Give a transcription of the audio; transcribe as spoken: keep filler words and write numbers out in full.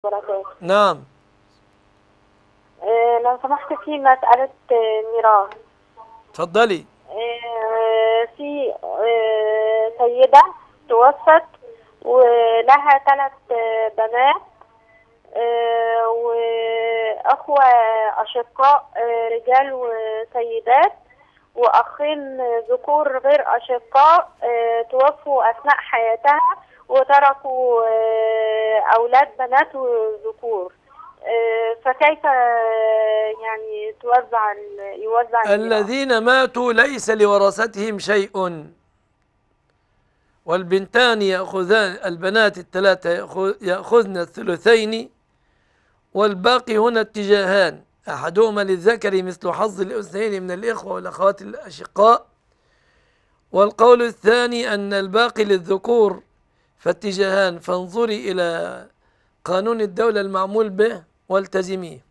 وبركاته. نعم. آه، لو سمحت في مسألة آه، ميراث. اتفضلي. آه، في آه، سيدة توفت ولها ثلاث بنات، آه، وأخوة أشقاء آه، رجال وسيدات، وأخين ذكور غير أشقاء آه، توفوا أثناء حياتها وتركوا آه، أولاد بنات وذكور. آه، فكيف آه، يعني توزع ال- يوزع الميراث؟ الذين ماتوا ليس لورثتهم شيء، والبنتان يأخذان، البنات الثلاثة يأخذن الثلثين، والباقي هنا اتجاهان: أحدهما للذكر مثل حظ الأنثيين من الإخوة والأخوات الأشقاء، والقول الثاني أن الباقي للذكور، فاتجاهان. فانظري إلى قانون الدولة المعمول به والتزميه.